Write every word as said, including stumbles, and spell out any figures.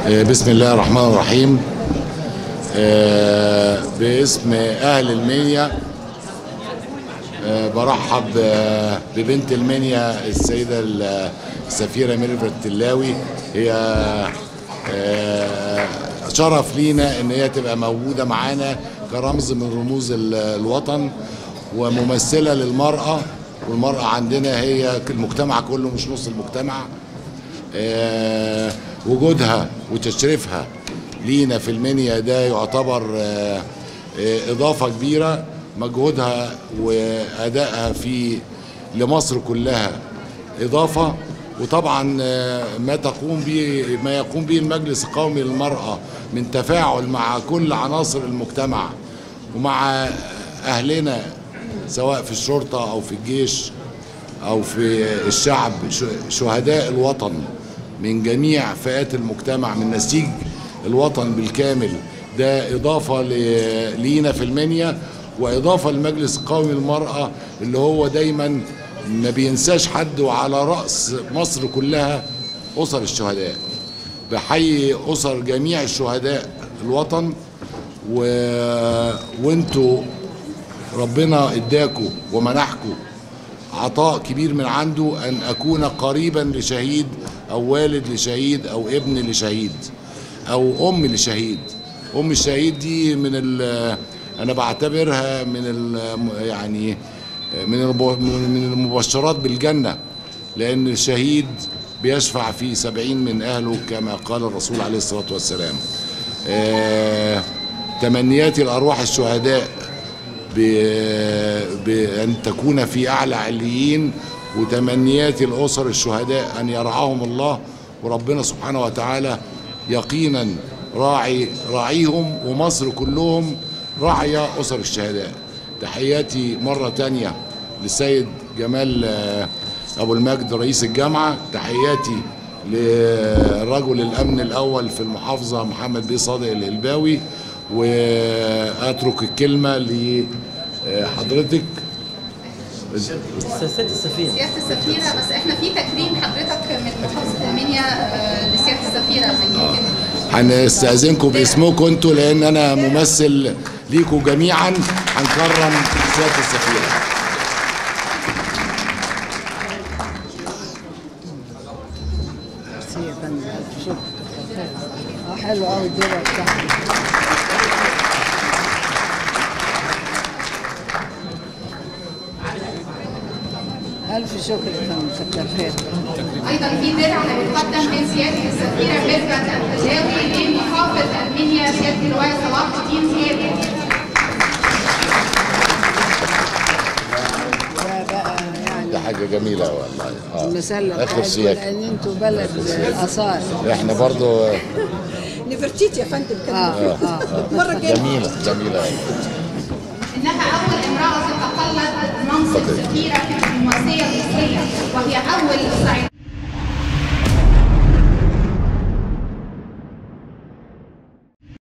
بسم الله الرحمن الرحيم. باسم أهل المنيا برحب ببنت المنيا السيدة السفيرة ميرفت التلاوي. هي شرف لينا ان هي تبقى موجودة معانا كرمز من رموز الوطن وممثلة للمرأة، والمرأة عندنا هي المجتمع كله مش نص المجتمع. وجودها وتشريفها لينا في المنيا ده يعتبر إضافة كبيرة. مجهودها وأدائها في لمصر كلها إضافة، وطبعا ما تقوم به ما يقوم به المجلس القومي للمرأة من تفاعل مع كل عناصر المجتمع ومع أهلنا سواء في الشرطة أو في الجيش أو في الشعب، شهداء الوطن من جميع فئات المجتمع من نسيج الوطن بالكامل. ده إضافة لينا في المنيا وإضافة للمجلس القومي للمرأة اللي هو دايما ما بينساش حد، وعلى رأس مصر كلها أسر الشهداء. بحيي أسر جميع الشهداء الوطن، و... وانتوا ربنا اداكوا ومنحكوا عطاء كبير من عنده أن أكون قريبا لشهيد أو والد لشهيد أو ابن لشهيد أو أم لشهيد. أم الشهيد دي من ال أنا بعتبرها من ال يعني من من المبشرات بالجنة، لأن الشهيد بيشفع في سبعين من أهله كما قال الرسول عليه الصلاة والسلام. آه تمنياتي لأرواح الشهداء بأن تكون في أعلى عليين، وتمنياتي لأسر الشهداء أن يرعاهم الله وربنا سبحانه وتعالى يقينا راعي راعيهم، ومصر كلهم راعية أسر الشهداء. تحياتي مرة تانية للسيد جمال أبو المجد رئيس الجامعة. تحياتي لرجل الأمن الأول في المحافظة محمد بيه صادق الهلباوي، وأترك الكلمة لحضرتك سيادة السفيرة. سيادة السفيرة، بس احنا في تكريم حضرتك من محافظة المنيا لسيادة السفيرة. آه. هنستأذنكم باسمكم انتوا لأن أنا ممثل ليكم جميعا. هنكرم سيادة السفيرة. ميرسي يا فندم، شكرا. حلو قوي الدرع بتاعك. ألف شكر يا فندم، كتر خير. أيضا في درع هيقدم من سيادة السفيرة ميرفت التلاوي لمحافظ المنيا سيادة اللواء صلاح الدين زياد. ده بقى يعني ده حاجة جميلة والله. اه المسلة آخر سياق، لأن أنتوا بلد الآثار. إحنا برضو نفرتيت يا فندم كده. آه آه مرة جاية جميلة جميلة. إنها أول امرأة تتقلد منصب سفيرة في الدبلوماسية المصرية، وهي أول صعيدية